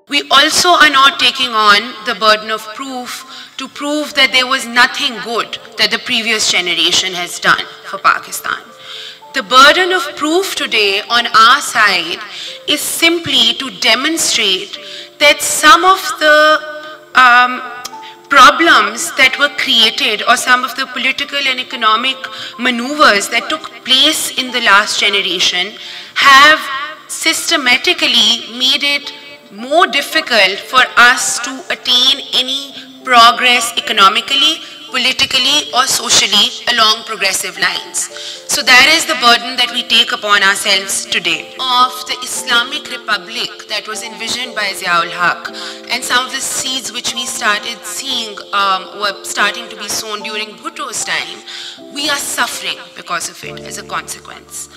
We also are not taking on the burden of proof to prove that there was nothing good that the previous generation has done for Pakistan. The burden of proof today on our side is simply to demonstrate that some of the problems that were created or some of the political and economic maneuvers that took place in the last generation have systematically made it more difficult for us to attain any progress economically, politically or socially along progressive lines. So that is the burden that we take upon ourselves today. Of the Islamic Republic that was envisioned by Ziaul Haq and some of the seeds which we started seeing were starting to be sown during Bhutto's time, we are suffering because of it as a consequence.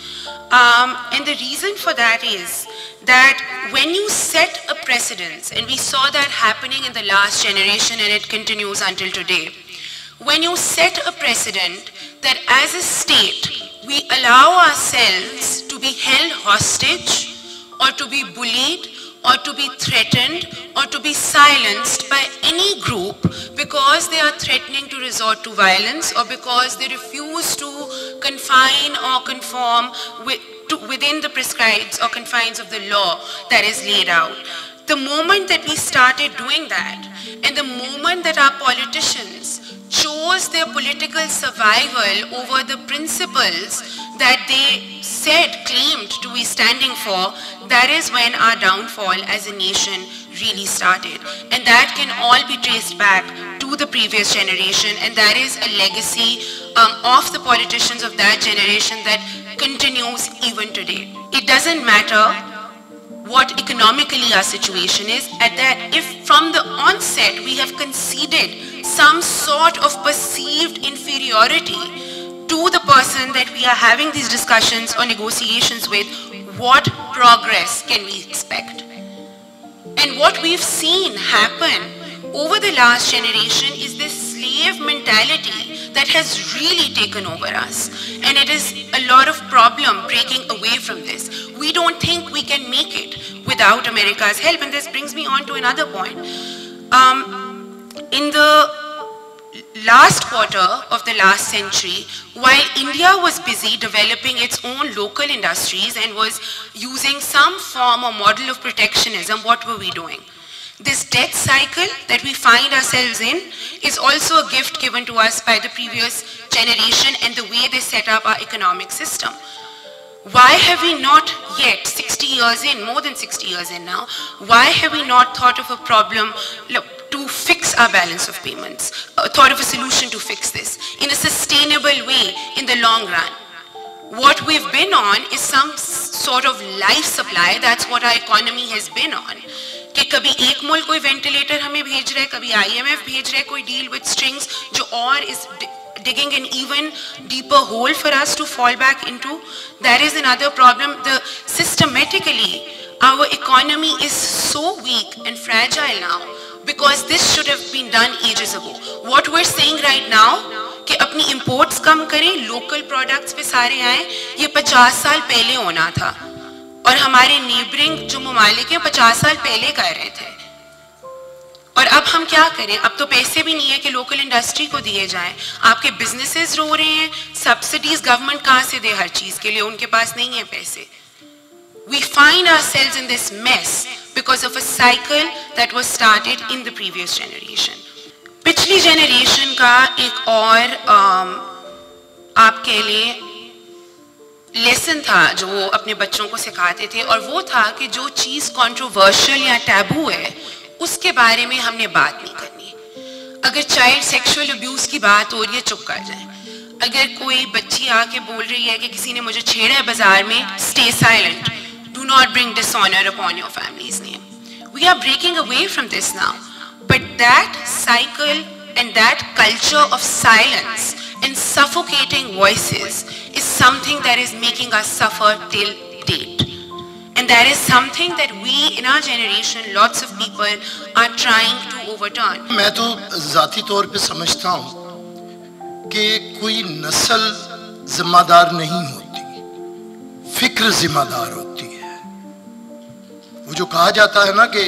And the reason for that is that when you set a precedence, and we saw that happening in the last generation and it continues until today, when you set a precedent that as a state we allow ourselves to be held hostage or to be bullied or to be threatened or to be silenced by any group because they are threatening to resort to violence or because they refuse to confine or conform within the prescribed or confines of the law that is laid out. The moment that we started doing that and the moment that our politicians chose their political survival over the principles that they claimed to be standing for, that is when our downfall as a nation really started. And that can all be traced back to the previous generation, and that is a legacy of the politicians of that generation that continues even today. It doesn't matter what economically our situation is, at that if from the onset we have conceded some sort of perceived inferiority to the person that we are having these discussions or negotiations with, what progress can we expect? And what we've seen happen over the last generation is this slave mentality that has really taken over us. And it is a lot of problem breaking away from this. We don't think we can make it without America's help. And this brings me on to another point. In the last quarter of the last century, while India was busy developing its own local industries and was using some form or model of protectionism, what were we doing? This debt cycle that we find ourselves in is also a gift given to us by the previous generation and the way they set up our economic system. Why have we not yet, 60 years in, more than 60 years in now, why have we not thought of a problem to fix our balance of payments, thought of a solution to fix this in a sustainable way in the long run? What we've been on is some sort of life supply. That's what our economy has been on. कि कभी एक मुल्क कोई ventilator हमें भेज रहा है, कभी IMF भेज रहा है कोई डील विद स्ट्रिंग्स जो और is digging an even deeper hole for us to fall back into. That is another problem. Systematically, our economy is so weak and fragile now because this should have been done ages ago. What we're saying right now कि अपनी imports कम करें, local products पे सारे आए, ये 50 साल पहले होना था. और हमारे नेबरिंग जो ममालिक हैं 50 साल पहले कर रहे थे. और अब हम क्या करें? अब तो पैसे भी नहीं है कि लोकल इंडस्ट्री को दिए जाएं. आपके बिजनेसेस रो रहे हैं, सब्सिडीज गवर्नमेंट कहाँ से दे हर चीज के लिए? उनके पास नहीं है पैसे. We find ourselves in this mess because of a cycle that was started in the previous generation. पिछली जनरेशन का एक और आपके लिए लेसन था जो वो अपने बच्चों को सिखाते थे, और वो था कि जो चीज़ कंट्रोवर्शियल या टैबू है उसके बारे में हमने बात नहीं करनी. अगर चाइल्ड सेक्सुअल अब्यूज की बात हो रही है, चुप कर जाए. अगर कोई बच्ची आके बोल रही है कि किसी ने मुझे छेड़ा है बाजार में, stay silent. Do not bring dishonour upon your families name. We are breaking away from this now, but that cycle and that culture of silence and suffocating voices is something that is making us suffer till date. And that is something that we in our generation, lots of people are trying to overturn. मैं तो ज़ाती तौर पे समझता हूँ कि कोई नस्ल जिम्मेदार नहीं होती, फिक्र जिम्मेदार होती है. वो जो कहा जाता है ना कि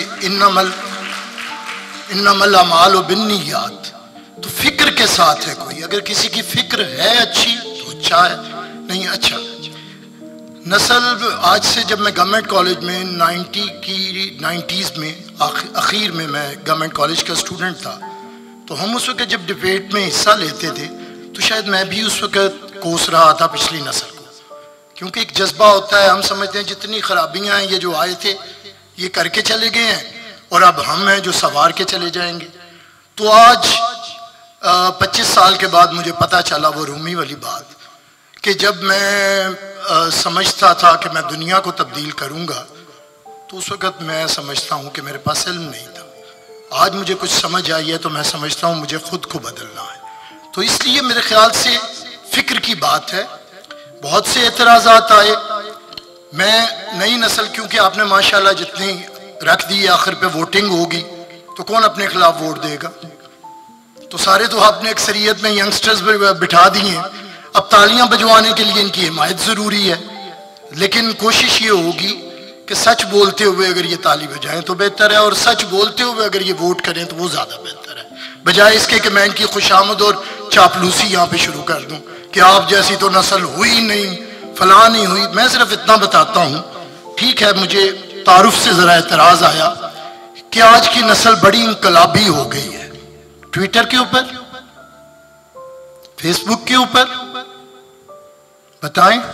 इन्नमल अमाल बिन्नियात, तो फिक्र के साथ है कोई, अगर किसी की फिक्र है अच्छी तो अच्छा है, नहीं अच्छा। नस्ल आज से, जब मैं गवर्नमेंट कॉलेज में 90s में आखिर में मैं गवर्नमेंट कॉलेज का स्टूडेंट था, तो हम उस वक्त जब डिबेट में हिस्सा लेते थे तो शायद मैं भी उस वक्त कोस रहा था पिछली नस्ल को, क्योंकि एक जज्बा होता है, हम समझते हैं जितनी खराबियां हैं ये जो आए थे ये करके चले गए हैं और अब हम हैं जो सवार के चले जाएंगे। तो आज 25 साल के बाद मुझे पता चला वो रूमी वाली बात, कि जब मैं समझता था कि मैं दुनिया को तब्दील करूंगा तो उस वक़्त मैं समझता हूँ कि मेरे पास इल्म नहीं था। आज मुझे कुछ समझ आई है तो मैं समझता हूँ मुझे खुद को बदलना है। तो इसलिए मेरे ख्याल से फिक्र की बात है। बहुत से एतराज़ात आए, मैं नई नस्ल, क्योंकि आपने माशाल्लाह जितनी रख दी, आखिर पे वोटिंग होगी तो कौन अपने खिलाफ वोट देगा, तो सारे तो आपने अक्सरियत में यंगस्टर्स बिठा दिए। अब तालियां बजवाने के लिए इनकी हिमायत ज़रूरी है, लेकिन कोशिश ये होगी कि सच बोलते हुए अगर ये ताली बजाएं तो बेहतर है, और सच बोलते हुए अगर ये वोट करें तो वो ज़्यादा बेहतर है, बजाय इसके कि मैं इनकी खुशामद और चापलूसी यहाँ पे शुरू कर दूँ कि आप जैसी तो नस्ल हुई नहीं, फलां नहीं हुई। मैं सिर्फ इतना बताता हूँ, ठीक है, मुझे तारुफ से ज़रा एतराज़ आया कि आज की नस्ल बड़ी इनकलाबी हो गई है। ट्विटर के ऊपर, फेसबुक के ऊपर, बताएं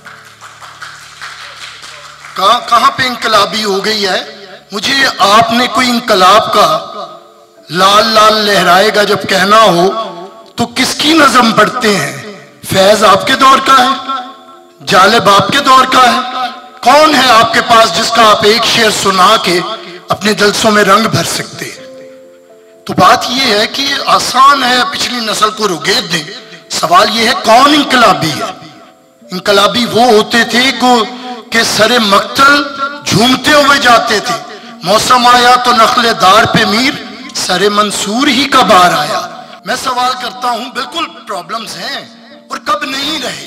कहां पे इनकलाबी हो गई है। मुझे आपने कोई इनकलाब का लाल लाल लहराएगा जब कहना हो तो किसकी नज़म पढ़ते हैं? फैज आपके दौर का है, जालिब आपके दौर का है, कौन है आपके पास जिसका आप एक शेर सुना के अपने जलसों में रंग भर सकते हैं? तो बात यह है कि आसान है पिछली नस्ल को रुगेद दें। सवाल यह है कौन इनकलाबी है? इनकलाबी वो होते थे कि सरे मक्तल झूमते हुए जाते थे, मौसम आया तो नखले दार पे मीर, सरे मंसूर ही कब बार आया। मैं सवाल करता हूं, बिल्कुल प्रॉब्लम्स हैं और कब नहीं रहे,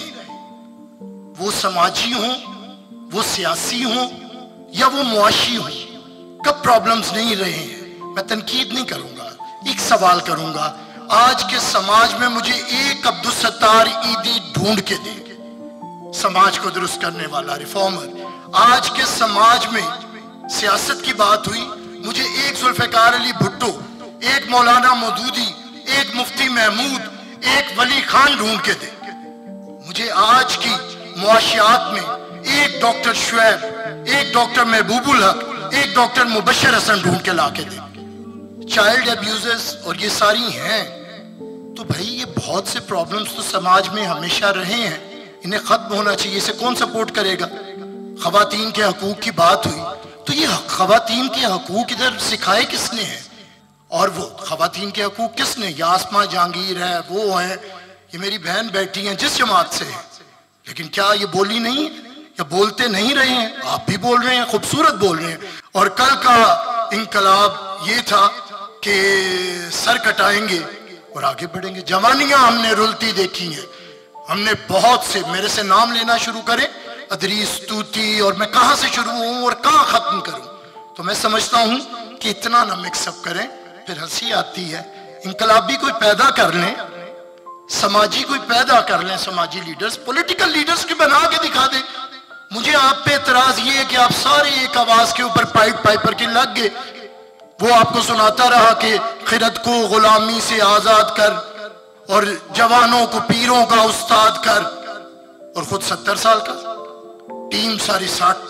वो समाजी हों, वो सियासी हों या वो मुआशी हों, कब प्रॉब्लम्स नहीं रहे हैं। मैं तनकीद नहीं करूंगा, एक सवाल करूंगा, आज के समाज में मुझे एक अब्दुल सत्तार ईदी ढूंढ के दे, समाज को दुरुस्त करने वाला रिफॉर्मर। आज के समाज में सियासत की बात हुई, मुझे एक जुल्फिकार अली भुट्टो, एक मौलाना मौदूदी, एक मुफ्ती महमूद, एक वली खान ढूंढ के दे। मुझे आज की मुआशियात में एक डॉक्टर शुएब, एक डॉक्टर महबूबुल हक, एक डॉक्टर मुबशर हसन ढूंढ के ला के दे। चाइल्ड अब्यूजर्स और ये सारी हैं, तो भाई ये बहुत से प्रॉब्लम्स तो समाज में हमेशा रहे हैं, इन्हें खत्म होना चाहिए। इसे कौन सपोर्ट करेगा? खवातीन के हकूक की बात हुई तो ये खवातीन के हकूक इधर सिखाए किसने हैं? और वो खवातीन के हकूक किसने? या आसमा जहांगीर है, वो है, ये मेरी बहन बैठी हैं जिस जमात से है, लेकिन क्या ये बोली नहीं या बोलते नहीं रहे हैं? आप भी बोल रहे हैं, खूबसूरत बोल रहे हैं। और कल का इनकलाब ये था कि सर कटाएंगे और आगे बढ़ेंगे। जवानियां हमने रुलती देखी हैं, हमने बहुत से, मेरे से नाम लेना शुरू करें, अदरीस, तूती, और मैं कहां से शुरू हूं और कहां खत्म करूं। तो मैं समझता हूं कि इतना ना मिक्सअप करें, फिर हंसी आती है। इनकलाबी कोई पैदा कर लें, समाजी कोई पैदा कर लें, समाजी लीडर्स, पॉलिटिकल लीडर्स की बना के दिखा दें। मुझे आप पे एतराज ये है कि आप सारे एक आवाज के ऊपर पाइपर के लग गए। वो आपको सुनाता रहा कि खिरत को गुलामी से आजाद कर और जवानों को पीरों का उस्ताद कर, और खुद 70 साल का, टीम सारी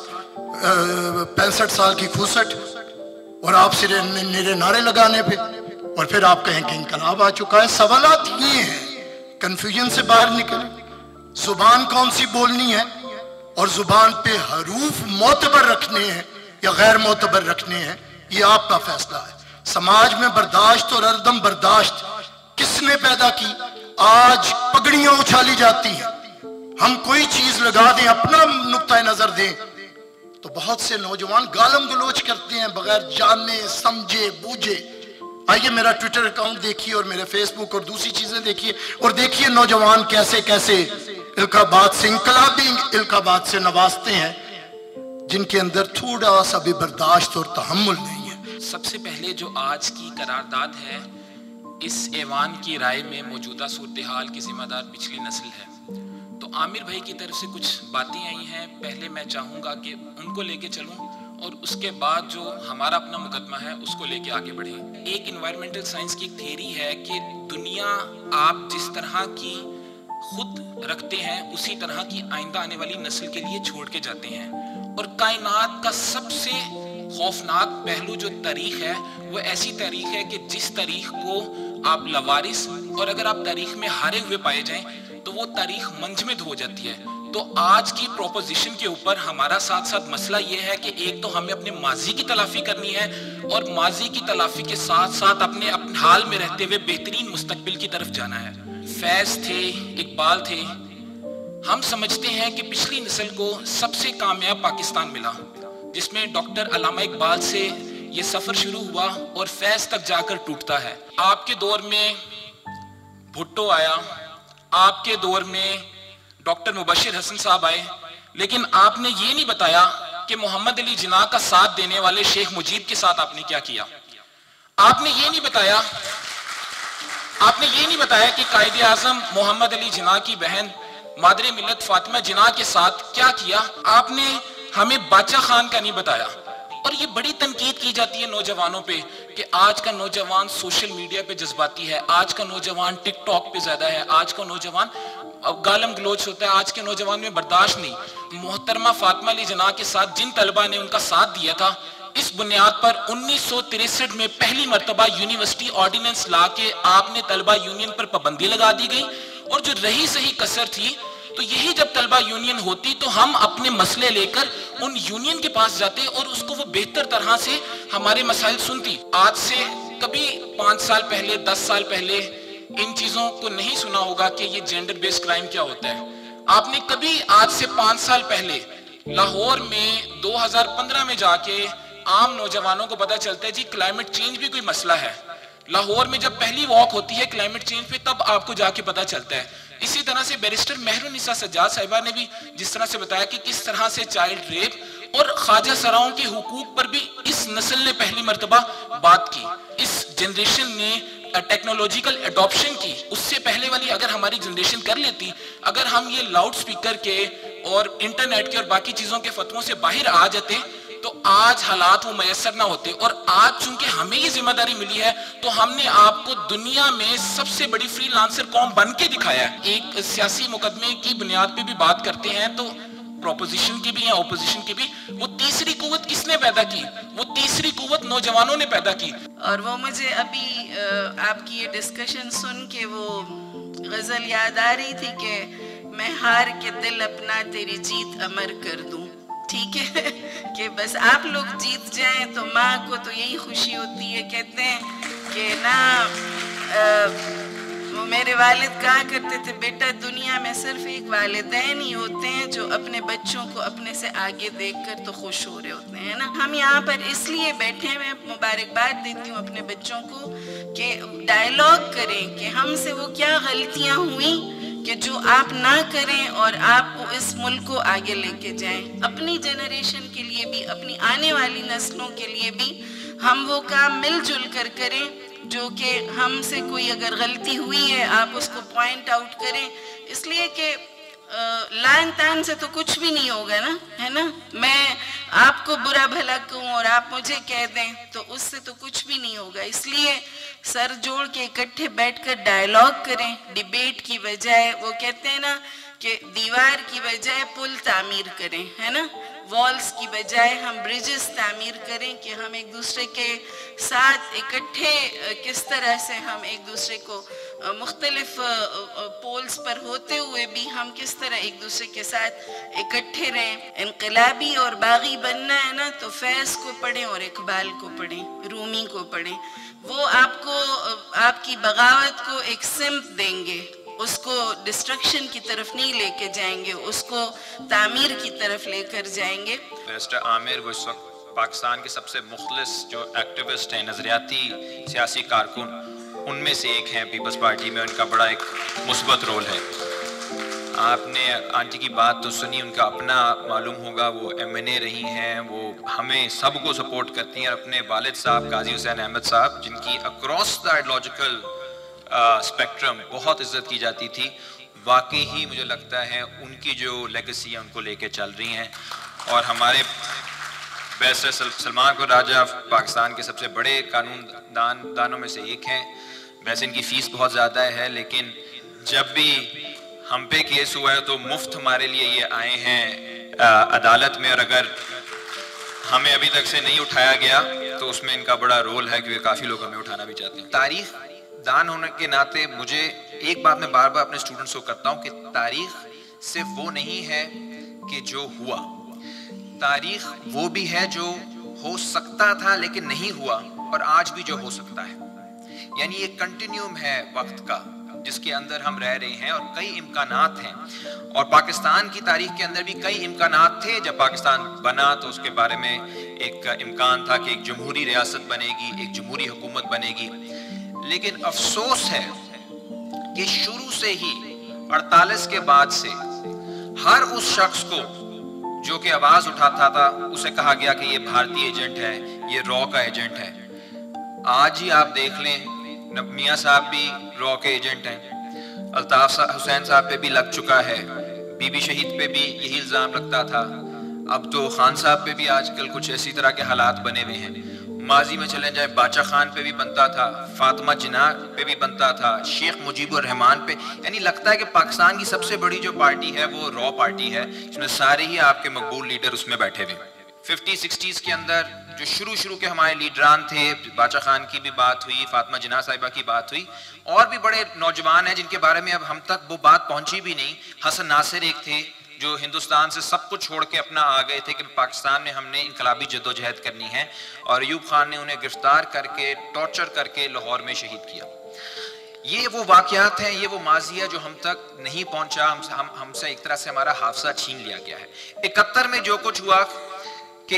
65 साल की खूसट, और आप सिरे निरे नारे लगाने पे, और फिर आप कहें कि इनकलाब आ चुका है। सवालात ये हैं, कंफ्यूजन से बाहर निकले। जुबान कौन सी बोलनी है और जुबान पे हरूफ मोतबर रखने हैं या गैर मोतबर रखने हैं, ये आपका फैसला है। समाज में बर्दाश्त और अदम बर्दाश्त किसने पैदा की? आज पगड़ियां उछाली जाती हैं, हम कोई चीज लगा दें, अपना नुक्ता नजर दें, तो बहुत से नौजवान गालम गलोच करते हैं बगैर जाने समझे बूझे। आइए मेरा ट्विटर अकाउंट देखिए और मेरे फेसबुक और दूसरी चीजें देखिए, और देखिए नौजवान कैसे कैसे इल्काबात से, इनकलाबी इल्काबात से नवाजते हैं। जिनके अंदर थोड़ा सा भी बर्दाश्त और तहम्मुल नहीं है। सबसे पहले जो आज की करारदाद है, इस ऐवान की राय में मौजूदा सूरत हाल की जिम्मेदार पिछली नस्ल है। तो आमिर भाई की तरफ से कुछ बातें आई हैं, पहले मैं चाहूँगा कि उनको लेके चलूँ और उसके बाद जो हमारा अपना मुकदमा है उसको लेके आगे बढ़ें। एक इन्वायरमेंटल साइंस की एक थ्योरी है कि दुनिया आप जिस तरह की खुद रखते हैं उसी तरह की आइंदा आने वाली नस्ल के लिए छोड़ के जाते हैं। और कायनात का सबसे खौफनाक पहलू जो तारीख है वो ऐसी तारीख है कि जिस तारीख को आप लवारिस और अगर आप तारीख में हारे हुए पाए जाएं तो वो तारीख मंजमद हो जाती है। तो आज की प्रोपोजिशन के ऊपर हमारा साथ साथ मसला ये है कि एक तो हमें अपने माजी की तलाफी करनी है और माजी की तलाफी के साथ साथ अपने हाल में रहते हुए बेहतरीन मुस्तकबिल की तरफ जाना है। फैज थे, इकबाल थे, हम समझते हैं कि पिछली नस्ल को सबसे कामयाब पाकिस्तान मिला जिसमें डॉक्टर अल्लामा इकबाल से ये सफर शुरू हुआ और फैज तक जाकर टूटता है। आपके दौर में भुट्टो आया, आपके दौर में डॉक्टर मुबशिर हसन साहब आए, लेकिन आपने ये नहीं बताया कि मोहम्मद अली जिन्ना का साथ देने वाले शेख मुजीब के साथ आपने क्या किया। आपने ये नहीं बताया कि कायदे आजम मोहम्मद अली जिन्ना की बहन मादरे मिल्लत फातिमा जिन्ना के साथ क्या किया। आपने हमें बादशाह खान का नहीं बताया। और ये बड़ी तनकीद की जाती है नौजवानों पे कि आज का नौजवान सोशल मीडिया पे जज्बाती है, आज का नौजवान टिकटॉक पे ज्यादा है, आज का नौजवान गालम गलोच होता है, आज के नौजवान में बर्दाश्त नहीं। मोहतरमा फातिमा अली जिन्ना के साथ जिन तलबा ने उनका साथ दिया था, इस बुनियाद पर 1963 में पहली मर्तबा यूनिवर्सिटी ऑर्डिनेंस ला के आपने तलबा यूनियन पर पाबंदी लगा दी गई। और जो रही सही कसर थी, तो यही जब तलबा यूनियन होती तो हम अपने मसले लेकर उन यूनियन के पास जाते और उसको वो बेहतर तरह से हमारे मसाइल सुनती। आज से कभी 5 साल पहले, 10 साल पहले इन चीजों को नहीं सुना होगा कि ये जेंडर बेस्ड क्राइम क्या होता है। आपने कभी आज से 5 साल पहले लाहौर में 2015 में जाके आम नौजवानों को पता चलता है जी क्लाइमेट चेंज भी कोई मसला है। लाहौर में जब पहली वॉक होती है क्लाइमेट चेंज पे तब आपको जाके पता चलता है। इसी तरह से बैरिस्टर मेहरुनिसा सज्जाद साहिबा ने भी जिस तरह से बताया कि किस तरह से चाइल्ड रेप और ख्वाजा सराओं के हुकूक पर भी इस नस्ल ने पहली मर्तबा बात की। इस जनरेशन ने टेक्नोलॉजिकल एडॉप्शन की, उससे पहले वाली अगर हमारी जनरेशन कर लेती, अगर हम ये लाउड स्पीकर के और इंटरनेट के और बाकी चीजों के फतवों से बाहर आ जाते तो आज हालात वो मैसर ना होते। और आज चूंकि हमें ये जिम्मेदारी मिली है तो हमने आपको दुनिया में सबसे बड़ी फ्रीलांसर कौम बन के दिखाया है। एक सियासी मुकदमे की बुनियाद पे भी बात करते हैं तो प्रोपोजिशन की भी या ओपोजिशन की भी, वो तीसरी कुव्वत किसने पैदा की? वो तीसरी कुव्वत नौजवानों ने पैदा की। और वो मुझे अभी आपकी ये डिस्कशन सुन के वो गजल याद आ रही थी कि मैं हार के दिल अपना तेरी जीत अमर कर दूं। ठीक है कि बस आप लोग जीत जाएं तो माँ को तो यही खुशी होती है। कहते हैं कि ना वो मेरे वालिद कहा करते थे, बेटा दुनिया में सिर्फ एक वालिदैन ही होते हैं जो अपने बच्चों को अपने से आगे देखकर तो खुश हो रहे होते हैं ना। हम यहाँ पर इसलिए बैठे हैं, मुबारकबाद देती हूँ अपने बच्चों को कि डायलॉग करें कि हमसे वो क्या गलतियाँ हुई कि जो आप ना करें और आपको इस मुल्क को आगे लेके जाएं। अपनी जनरेशन के लिए भी, अपनी आने वाली नस्लों के लिए भी हम वो काम मिलजुल कर करें जो कि हमसे कोई अगर गलती हुई है आप उसको पॉइंट आउट करें। इसलिए कि लान तान से तो कुछ भी नहीं होगा ना, है ना। मैं आपको बुरा भला कहूँ और आप मुझे कह दें तो उससे तो कुछ भी नहीं होगा। इसलिए सर जोड़ के इकट्ठे बैठकर डायलॉग करें, डिबेट की बजाय। वो कहते हैं ना कि दीवार की बजाय पुल तामीर करें, है ना। वॉल्स की बजाय हम ब्रिजेस तामीर करें कि हम एक दूसरे के साथ इकट्ठे किस तरह से हम एक दूसरे को मुख्तलिफ पोल्स पर होते हुए भी हम किस तरह एक दूसरे के साथ इकट्ठे रहें। इनकलाबी और बागी बनना है ना तो फैज़ को पढ़ें और इकबाल को पढ़ें, रूमी को पढ़ें। वो आपको आपकी बगावत को एक सिम्त देंगे, उसको डिस्ट्रक्शन की तरफ नहीं लेके जाएंगे, उसको तामीर की तरफ लेकर जाएंगे। बैरिस्टर आमिर वो इस वक्त पाकिस्तान के सबसे मुखलिस जो एक्टिविस्ट हैं, नजरियाती सियासी कारकुन, उनमें से एक हैं। पीपल्स पार्टी में उनका बड़ा एक मुस्बत रोल है। आपने आंटी की बात तो सुनी, उनका अपना मालूम होगा, वो MNA रही हैं, वो हमें सबको सपोर्ट करती हैं। अपने वालिद साहब काजी हुसैन अहमद साहब, जिनकी अक्रॉस द आइडियोलॉजिकल स्पेक्ट्रम बहुत इज्जत की जाती थी, वाकई ही मुझे लगता है उनकी जो लेगेसी है उनको लेके चल रही हैं। और हमारे बैरिस्टर सलमान को राजा पाकिस्तान के सबसे बड़े कानून दानों में से एक हैं। वैसे इनकी फ़ीस बहुत ज़्यादा है, लेकिन जब भी हम पे केस हुआ है तो मुफ्त हमारे लिए ये आए हैं अदालत में, और अगर हमें अभी तक से नहीं उठाया गया तो उसमें इनका बड़ा रोल है, क्योंकि काफ़ी लोग हमें उठाना भी चाहते हैं। तारीख दान होने के नाते मुझे एक बात मैं बार बार अपने स्टूडेंट्स को करता हूँ कि तारीख सिर्फ वो नहीं है कि जो हुआ, तारीख वो भी है जो हो सकता था लेकिन नहीं हुआ, और आज भी जो हो सकता है। यानी ये कंटिन्यूम है वक्त का जिसके अंदर हम रह रहे हैं, और कई इम्कानात हैं। और पाकिस्तान की तारीख के अंदर भी कई इम्कानात थे। जब पाकिस्तान बना तो उसके बारे में एक इम्कान था कि एक जमहूरी रियासत बनेगी, एक जमहूरी हुकूमत बनेगी। लेकिन अफसोस है कि शुरू से ही 48 के बाद से हर उस शख्स को जो कि आवाज उठाता था उसे कहा गया कि ये भारतीय एजेंट है, ये रॉ का एजेंट है। आज ही आप देख लें, मियाँ साहब भी रॉ के एजेंट हैं, अल्ताफ हुसैन साहब पे भी लग चुका है, बीबी शहीद पे भी यही इल्ज़ाम लगता था। अब तो खान साहब पे भी आजकल कुछ ऐसी तरह के हालात बने हुए हैं। माजी में चले जाए, बादशाह खान पे भी बनता था, फातिमा जिन्ना पे भी बनता था, शेख मुजीबुर रहमान पे। यानी लगता है कि पाकिस्तान की सबसे बड़ी जो पार्टी है वो रॉ पार्टी है, जिसमें सारे ही आपके मकबूल लीडर उसमें बैठे हुए। 50-60s के अंदर जो शुरू के हमारे लीडरान थे, बादशाह खान की भी बात हुई, फातिमा जिन्ना साहिबा की बात हुई, और भी बड़े नौजवान हैं जिनके बारे में अब हम तक वो बात पहुंची भी नहीं। हसन नासिर एक थे जो हिंदुस्तान से सब कुछ छोड़ के अपना आ गए थे कि पाकिस्तान में हमने इनकलाबी जद्दोजहद करनी है, और अयूब खान ने उन्हें गिरफ्तार करके टॉर्चर करके लाहौर में शहीद किया। ये वो वाकयात हैं, ये वो माजी है जो हम तक नहीं पहुंचा, हमसे एक तरह से हमारा हाफसा छीन लिया गया है। 71 में जो कुछ हुआ कि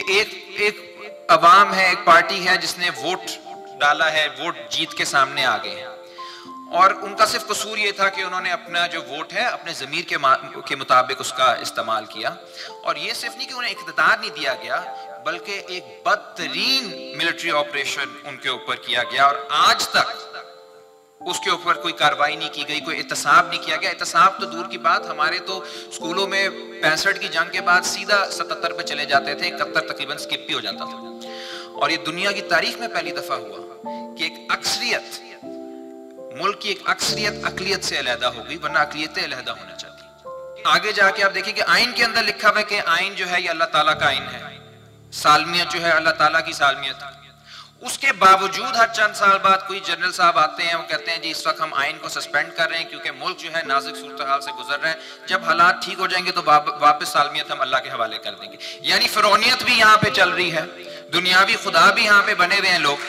एक अवाम है, एक पार्टी है जिसने वोट डाला है, वोट जीत के सामने आ गए हैं, और उनका सिर्फ कसूर ये था कि उन्होंने अपना जो वोट है अपने ज़मीर के मुताबिक उसका इस्तेमाल किया। और ये सिर्फ नहीं कि उन्हें इख्तियार नहीं दिया गया, बल्कि एक बदतरीन मिलिट्री ऑपरेशन उनके ऊपर किया गया, और आज तक उसके ऊपर कोई कार्रवाई नहीं की गई, कोई एहतसाब नहीं किया गया। एहतसाब तो दूर की बात, हमारे तो स्कूलों में 65 की जंग के बाद सीधा 77 पे चले जाते थे, 71 तकरीबन स्किप भी हो जाता था। और ये दुनिया की तारीख में पहली दफा हुआ कि एक अक्सरियत, मुल्क की एक अक्सरियत अकलियत से अलहदा हो गई, वरना अकलियतें अलहदा होना चाहती। आगे जाके आप देखिए कि आइन के अंदर लिखा हुआ है कि आइन जो है ये अल्लाह ताला का आइन है, सालमियत जो है अल्लाह ताला की सालमियत। उसके बावजूद हर चंद साल बाद कोई जनरल साहब आते हैं, वो कहते हैं जी इस वक्त हम आइन को सस्पेंड कर रहे हैं क्योंकि मुल्क जो है नाजुक सूरत हाल से गुजर रहा है, जब हालात ठीक हो जाएंगे तो वापस सालमियत हम अल्लाह के हवाले कर देंगे। यानी फिरौनियत भी यहाँ पे चल रही है, दुनियावी खुदा भी यहाँ पे बने हुए हैं लोग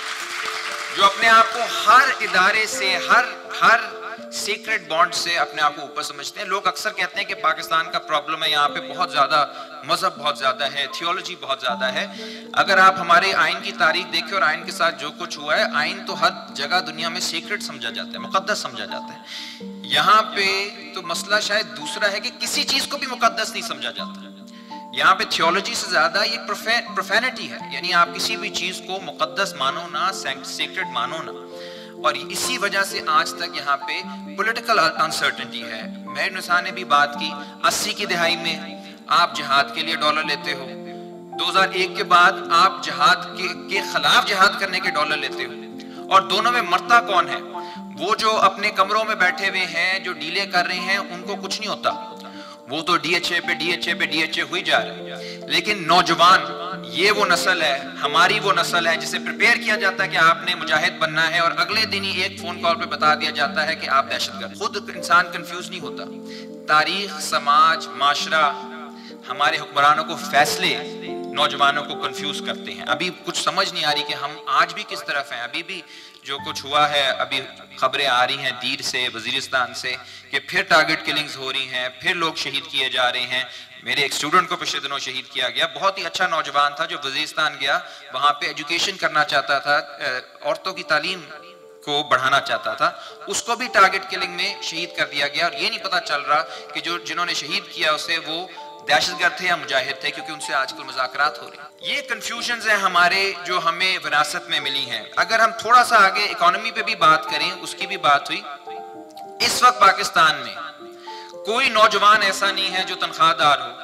जो अपने आप को हर इदारे से, हर सीक्रेट बॉन्ड से अपने आप को ऊपर समझते हैं। लोग अक्सर कहते हैं कि पाकिस्तान का प्रॉब्लम है, यहाँ पे बहुत ज्यादा मजहब बहुत ज्यादा है, थियोलॉजी बहुत ज्यादा है। अगर आप हमारे आइन की तारीख देखें और आइन के साथ जो कुछ हुआ है, आइन तो हर जगह दुनिया में सीक्रेट समझा जाता है, मुकद्दस समझा जाता है। यहाँ पे तो मसला शायद दूसरा है कि किसी चीज को भी मुकद्दस नहीं समझा जाता। यहाँ पे थियोलॉजी से ज्यादा ये प्रोफेनिटी है, यानी आप किसी भी चीज को मुकद्दस मानो ना, सीक्रेट मानो ना। और इसी वजह से आज तक यहाँ पे पॉलिटिकल अनसर्टेनिटी है। मेहर निसा ने भी बात की, 80 की दहाई में आप जिहाद के लिए डॉलर लेते हो, 2001 के बाद आप जिहाद के खिलाफ जिहाद करने के डॉलर लेते हो, और दोनों में मरता कौन है? वो जो अपने कमरों में बैठे हुए हैं, जो डीले कर रहे हैं, उनको कुछ नहीं होता, वो तो DHA पे DHA हुई जा रहे हैं। लेकिन नौजवान, ये वो नस्ल है, हमारी वो नस्ल है जिसे प्रिपेयर किया जाता है कि आपने मुजाहिद बनना है, और अगले दिन ही एक फोन कॉल पे बता दिया जाता है कि आप दहशतगर्द। खुद इंसान कंफ्यूज नहीं होता। तारीख, समाज, माशरा, हमारे हुक्मरानों को फैसले नौजवानों को कंफ्यूज करते हैं। अभी कुछ समझ नहीं आ रही कि हम आज भी किस तरफ हैं। अभी भी जो कुछ हुआ है, अभी खबरें आ रही हैं दीर से, वजीरिस्तान से, कि फिर टारगेट किलिंग्स हो रही हैं, फिर लोग शहीद किए जा रहे हैं। मेरे एक स्टूडेंट को पिछले दिनों शहीद किया गया, बहुत ही अच्छा नौजवान था जो वजीरिस्तान गया, वहाँ पे एजुकेशन करना चाहता था, औरतों की तालीम को बढ़ाना चाहता था, उसको भी टारगेट किलिंग में शहीद कर दिया गया। और ये नहीं पता चल रहा कि जिन्होंने शहीद किया उसे वो दहशतगर्द थे या मुजाहिद थे, क्योंकि उनसे आजकल मुज़ाकरात हो रहे हैं। ये कंफ्यूजन्स हैं हमारे जो हमें विरासत में मिली हैं। अगर हम थोड़ा सा आगे इकोनॉमी पे भी बात करें, उसकी भी बात हुई। इस वक्त पाकिस्तान में कोई नौजवान ऐसा नहीं है जो तनख्वाहदार हो,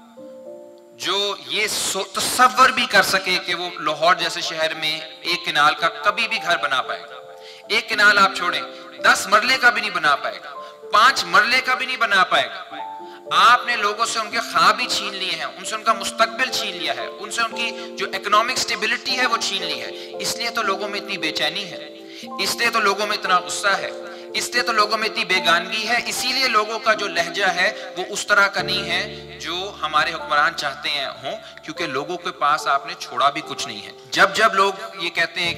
जो ये तसव्वुर भी कर सके कि वो लाहौर जैसे शहर में एक किनाल का कभी भी घर बना पाएगा। एक किनाल आप छोड़ें, 10 मरले का भी नहीं बना पाएगा, 5 मरले का भी नहीं बना पाएगा। आपने लोगों से उनके ख्वाब ही छीन लिए हैं, उनसे उनका मुस्तकबिल छीन लिया है, उनसे उनकी जो इकोनॉमिक स्टेबिलिटी है वो छीन ली है। इसलिए तो लोगों में इतनी बेचैनी है, इसलिए तो लोगों में इतना गुस्सा है, इसलिए तो लोगों में इतनी बेगानगी है। इसीलिए लोगों का जो लहजा है वो उस तरह का नहीं है जो हमारे हुक्मरान चाहते हैं हों, क्योंकि लोगों के पास आपने छोड़ा भी कुछ नहीं है। जब जब लोग ये कहते हैं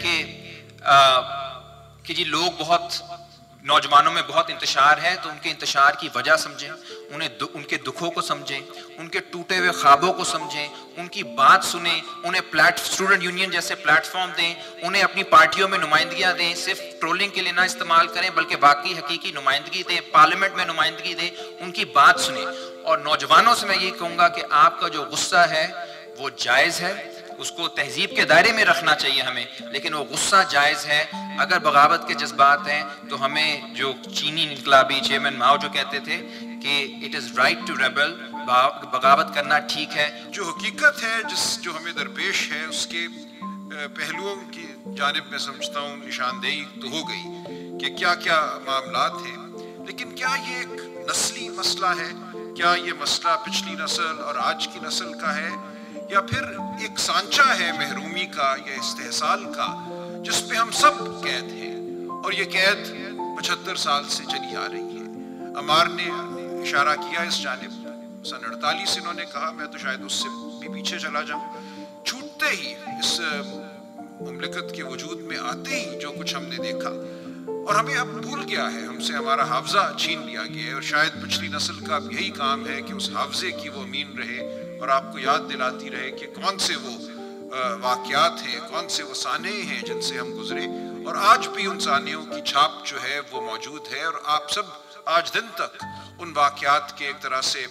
कि जी लोग बहुत, नौजवानों में बहुत इंतशार है, तो उनके इंतशार की वजह समझें, उनके दुखों को समझें, उनके टूटे हुए ख्वाबों को समझें, उनकी बात सुने, उन्हें स्टूडेंट यूनियन जैसे प्लेटफॉर्म दें, उन्हें अपनी पार्टियों में नुमाइंदगियां दें, सिर्फ ट्रोलिंग के लिए ना इस्तेमाल करें बल्कि बाकी हकीकी नुमाइंदगी दें, पार्लियामेंट में नुमाइंदगी दें, उनकी बात सुने। और नौजवानों से मैं ये कहूँगा कि आपका जो गुस्सा है वो जायज़ है, उसको तहजीब के दायरे में रखना चाहिए हमें, लेकिन वो गुस्सा जायज़ है। अगर बगावत के जज्बात हैं तो हमें, जो चीनी इनकलाबी चेयरमैन माओ जो कहते थे कि it is right to rebel, बगावत करना ठीक है। जो हकीकत है जो हमें दरपेश है उसके पहलुओं की जानिब में समझता हूँ निशानदेही तो हो गई कि क्या क्या मामलात हैं, लेकिन क्या ये एक नस्ली मसला है, क्या ये मसला पिछली नस्ल और आज की नस्ल का है, या फिर एक सांचा है महरूमी का या इस्तेहसाल का जिस पे हम सब कैद हैं, और ये कैद 75 साल से चली आ रही है। अमार ने इशारा किया इस जानिब, सन 48 इन्होंने कहा, मैं तो शायद उससे भी पीछे चला जाऊं। छूटते ही इस मुमलिकत के वजूद में आते ही जो कुछ हमने देखा, और हमें अब भूल गया है, हमसे हमारा हाफजा छीन लिया गया है, और शायद पिछली नस्ल का यही काम है कि उस हाफजे की वो अमीन रहे और आपको याद दिलाती रहे कि कौन से वो वाक़यात हैं, कौन से वो साने हैं जिनसे हम गुजरे, और आज भी उन सानियों की छाप जो है वो मौजूद है, और आप सब आज दिन तक उन वाक़यात के एक तरह से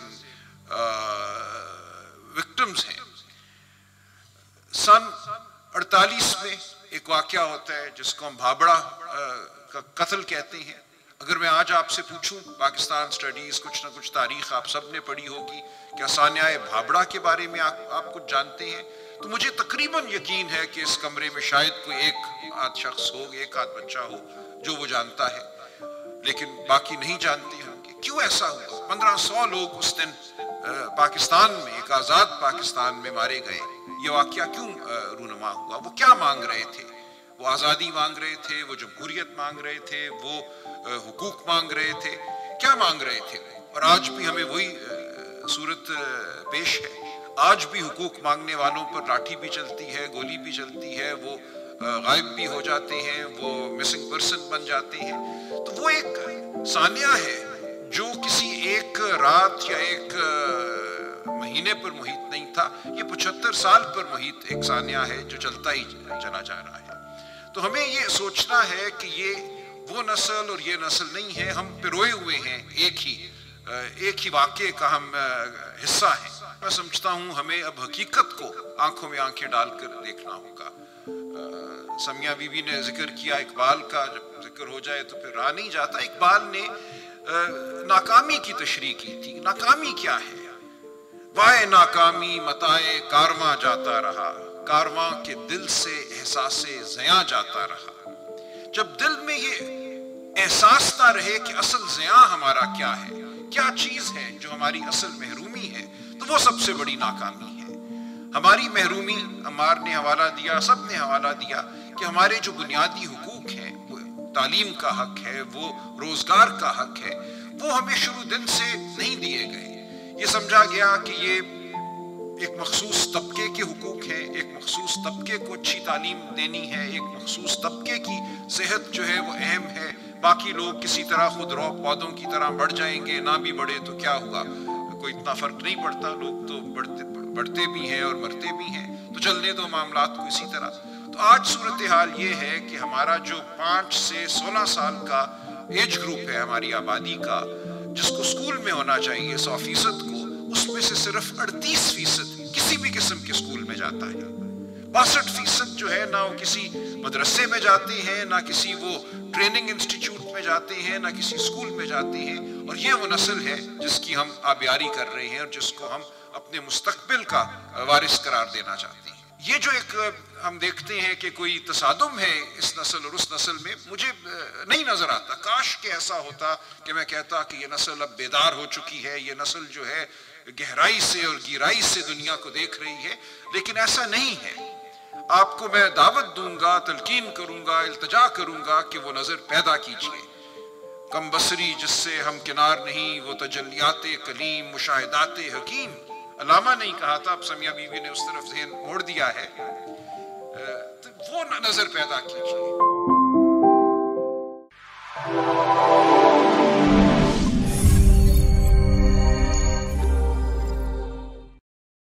विक्टिम्स हैं। सन 48 में एक वाक़या होता है जिसको हम भाबड़ा का कत्ल कहते हैं। अगर मैं आज आपसे पूछूं, पाकिस्तान स्टडीज कुछ ना कुछ तारीख आप सब ने पढ़ी होगी, क्या सान्याए भाबड़ा के बारे में आप कुछ जानते हैं? तो मुझे तकरीबन यकीन है कि इस कमरे में शायद कोई एक आध शख्स हो, एक आध बच्चा हो जो वो जानता है, लेकिन बाकी नहीं जानते होंगे। क्यों ऐसा हुआ? 1500 लोग उस दिन पाकिस्तान में, एक आज़ाद पाकिस्तान में मारे गए। ये वाक़या क्यों रूनुमा हुआ? वो क्या मांग रहे थे? वो आज़ादी मांग रहे थे, वो जमहूरियत मांग रहे थे, वो हुकूक मांग रहे थे, क्या मांग रहे थे? और आज भी हमें वही सूरत पेश है। आज भी हुकूक मांगने वालों पर लाठी भी चलती है, गोली भी चलती है, वो गायब भी हो जाते हैं, वो मिसिंग पर्सन बन जाते हैं। तो वो एक सानिया है जो किसी एक रात या एक महीने पर मुहित नहीं था, ये 75 साल पर मुहित एक सानिया है जो चलता ही चला जा रहा है। तो हमें ये सोचना है कि ये वो नस्ल और ये नस्ल नहीं है, हम पिरोए हुए हैं, एक ही वाक़े का हम हिस्सा हैं। मैं समझता हूँ हमें अब हकीकत को आंखों में आंखें डालकर देखना होगा। समिया बीबी ने जिक्र किया इकबाल का, जब जिक्र हो जाए तो फिर रहा नहीं जाता। इकबाल ने नाकामी की तशरीह की थी। नाकामी क्या है? वाए नाकामी मताए कारवां जाता रहा, कारवां के दिल से एहसासे ज़िया जाता रहा। जब दिल में ये एहसास ना रहे कि असल ज़िया हमारा क्या है, क्या चीज है जो हमारी असल महरूमी है, तो वो सबसे बड़ी नाकामी है। हमारी महरूमी, अमार ने हवाला दिया, सब ने हवाला दिया कि हमारे जो बुनियादी हुकूक हैं, वो तालीम का हक है, वो रोजगार का हक है, वो हमें शुरू दिन से नहीं दिए गए। ये समझा गया कि ये एक मखसूस तबके के हुकूक है, एक मखसूस तबके को अच्छी तालीम देनी है, एक मखसूस तबके की सेहत जो है वो अहम है, बाकी लोग किसी तरह खुद रौ पौधों की तरह बढ़ जाएंगे, ना भी बढ़े तो क्या हुआ, कोई इतना फर्क नहीं पड़ता, लोग तो बढ़ते भी हैं और मरते भी हैं, तो चलने दो मामलात को इसी तरह। तो आज सूरत हाल ये है कि हमारा जो 5 से 16 साल का एज ग्रुप है हमारी आबादी का, जिसको स्कूल में होना चाहिए 100% को, उसमें से सिर्फ 38% किसी भी किस्म के स्कूल में जाता है। 62% जो है ना वो किसी मदरसे में जाते हैं, ना किसी वो ट्रेनिंग इंस्टीट्यूट में जाते हैं, ना किसी स्कूल में जाते हैं। और ये वो नस्ल है जिसकी हम आबियारी कर रहे हैं और जिसको हम अपने मुस्तकबिल का वारिस करार देना चाहते हैं। ये जो एक हम देखते हैं कि कोई तसादुम है इस नस्ल और उस नस्ल में, मुझे नहीं नजर आता। काश कि ऐसा होता कि मैं कहता कि ये नस्ल अब बेदार हो चुकी है, ये नस्ल जो है गहराई से और गिराई से दुनिया को देख रही है, लेकिन ऐसा नहीं है। आपको मैं दावत दूंगा, तलकीन करूंगा, इल्तिजा करूंगा कि वो नजर पैदा कीजिए। कम बसरी जिससे हम किनार नहीं, वो तजल्लियाते कलीम मुशाहिदाते हकीम, अलामा नहीं कहा था, अब समिया बीवी ने उस तरफ ज़हन मोड़ दिया है। तो वो नजर पैदा कीजिए।